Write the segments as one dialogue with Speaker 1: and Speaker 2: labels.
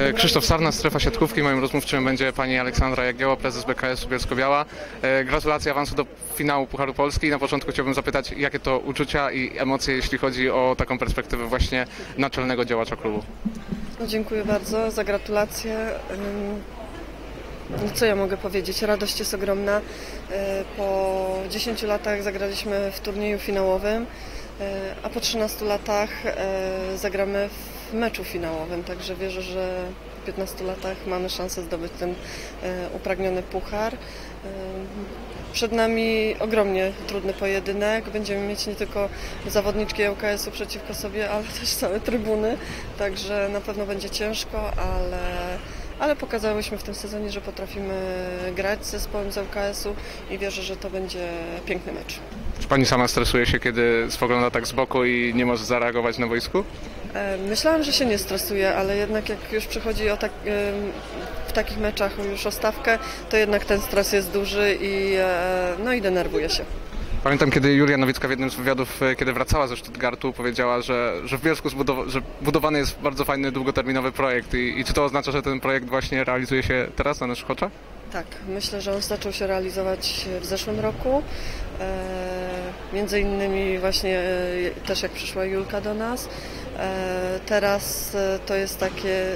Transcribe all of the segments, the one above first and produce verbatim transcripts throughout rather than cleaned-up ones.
Speaker 1: Krzysztof Sarna, Strefa Siatkówki. Moim rozmówczym będzie pani Aleksandra Jagiełło, prezes B K S-u Bielsko-Biała. Gratulacje awansu do finału Pucharu Polski. Na początku chciałbym zapytać, jakie to uczucia i emocje, jeśli chodzi o taką perspektywę właśnie naczelnego działacza klubu.
Speaker 2: No, dziękuję bardzo za gratulacje. No, co ja mogę powiedzieć? Radość jest ogromna. Po dziesięciu latach zagraliśmy w turnieju finałowym, a po trzynastu latach zagramy w meczu finałowym, także wierzę, że po piętnastu latach mamy szansę zdobyć ten upragniony puchar. Przed nami ogromnie trudny pojedynek. Będziemy mieć nie tylko zawodniczki L K S-u przeciwko sobie, ale też całe trybuny, także na pewno będzie ciężko, ale ale pokazałyśmy w tym sezonie, że potrafimy grać z zespołem z L K S-u i wierzę, że to będzie piękny mecz.
Speaker 1: Czy pani sama stresuje się, kiedy spogląda tak z boku i nie może zareagować na boisku?
Speaker 2: Myślałam, że się nie stresuję, ale jednak jak już przychodzi o tak, w takich meczach już o stawkę, to jednak ten stres jest duży i, no i denerwuje się.
Speaker 1: Pamiętam, kiedy Julia Nowicka w jednym z wywiadów, kiedy wracała ze Stuttgartu, powiedziała, że, że w Bielsku zbudowa- że budowany jest bardzo fajny, długoterminowy projekt. I, I czy to oznacza, że ten projekt właśnie realizuje się teraz na naszych oczach?
Speaker 2: Tak, myślę, że on zaczął się realizować w zeszłym roku. E, między innymi właśnie e, też jak przyszła Julka do nas. E, teraz e, to jest takie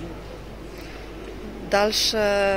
Speaker 2: dalsze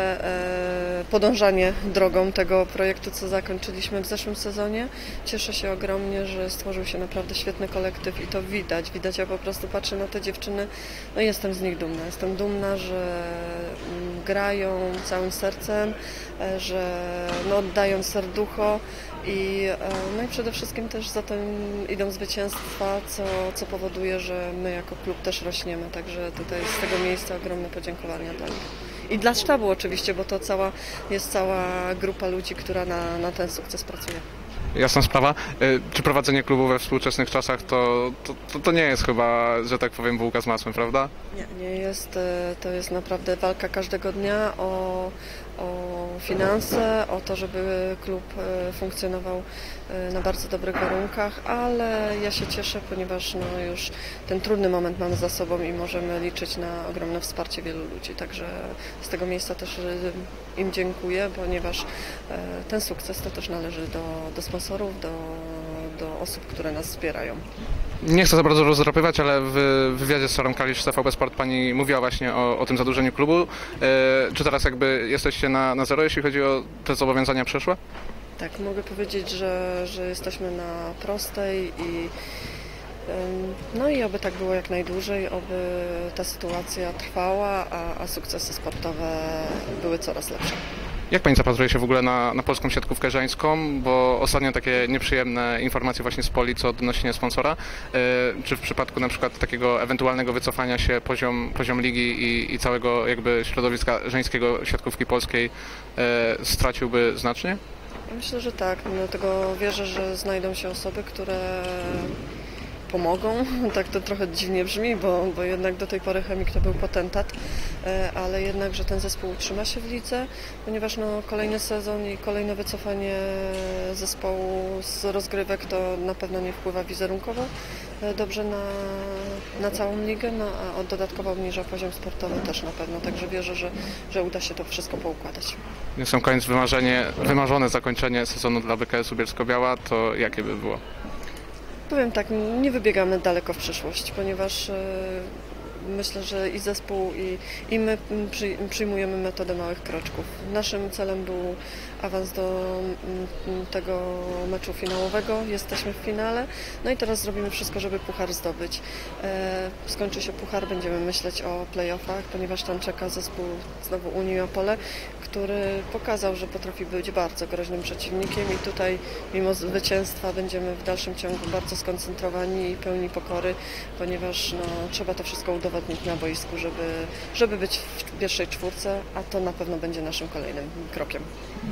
Speaker 2: e, podążanie drogą tego projektu, co zakończyliśmy w zeszłym sezonie. Cieszę się ogromnie, że stworzył się naprawdę świetny kolektyw i to widać. Widać, ja po prostu patrzę na te dziewczyny, no i jestem z nich dumna. Jestem dumna, że grają całym sercem, e, że no, oddają serducho i, e, no i przede wszystkim też za tym idą zwycięstwa, co, co powoduje, że my jako klub też rośniemy. Także tutaj z tego miejsca ogromne podziękowania dla nich. I dla sztabu oczywiście, bo to cała, jest cała grupa ludzi, która na, na ten sukces pracuje.
Speaker 1: Jasna sprawa. Czy prowadzenie klubu we współczesnych czasach to, to, to, to nie jest chyba, że tak powiem, bułka z masłem, prawda?
Speaker 2: Nie, nie jest. To jest naprawdę walka każdego dnia o, o finanse, o to, żeby klub funkcjonował na bardzo dobrych warunkach, ale ja się cieszę, ponieważ no już ten trudny moment mamy za sobą i możemy liczyć na ogromne wsparcie wielu ludzi. Także z tego miejsca też im dziękuję, ponieważ ten sukces to też należy do, do sponsorów, do, do osób, które nas wspierają.
Speaker 1: Nie chcę za bardzo rozdrapywać, ale w wywiadzie z Sarą Kalisz z T V B Sport pani mówiła właśnie o, o tym zadłużeniu klubu. E, czy teraz jakby jesteście na, na zero, jeśli chodzi o te zobowiązania przeszłe?
Speaker 2: Tak, mogę powiedzieć, że, że jesteśmy na prostej i no i oby tak było jak najdłużej, oby ta sytuacja trwała, a, a sukcesy sportowe były coraz lepsze.
Speaker 1: Jak pani zapatruje się w ogóle na, na polską siatkówkę żeńską? Bo ostatnio takie nieprzyjemne informacje właśnie z Polic o odnośnie sponsora. Yy, czy w przypadku na przykład takiego ewentualnego wycofania się poziom, poziom ligi i, i całego jakby środowiska żeńskiego siatkówki polskiej yy, straciłby znacznie?
Speaker 2: Myślę, że tak. Dlatego wierzę, że znajdą się osoby, które pomogą. Tak to trochę dziwnie brzmi, bo, bo jednak do tej pory Chemik to był potentat, ale jednak, że ten zespół utrzyma się w lidze, ponieważ no, kolejny sezon i kolejne wycofanie zespołu z rozgrywek to na pewno nie wpływa wizerunkowo dobrze na, na całą ligę, no, a dodatkowo obniża poziom sportowy też na pewno, także wierzę, że, że uda się to wszystko poukładać.
Speaker 1: Na sam koniec wymarzenie, wymarzone zakończenie sezonu dla B K S-u Bielsko-Biała, to jakie by było?
Speaker 2: Powiem tak, nie wybiegamy daleko w przyszłość, ponieważ myślę, że i zespół, i, i my przyjmujemy metodę małych kroczków. Naszym celem był awans do tego meczu finałowego. Jesteśmy w finale, no i teraz zrobimy wszystko, żeby puchar zdobyć. Skończy się puchar, będziemy myśleć o play-offach, ponieważ tam czeka zespół znowu Unii Opole, który pokazał, że potrafi być bardzo groźnym przeciwnikiem i tutaj mimo zwycięstwa będziemy w dalszym ciągu bardzo skoncentrowani i pełni pokory, ponieważ no, trzeba to wszystko udowodnić na boisku, żeby, żeby być w pierwszej czwórce, a to na pewno będzie naszym kolejnym krokiem.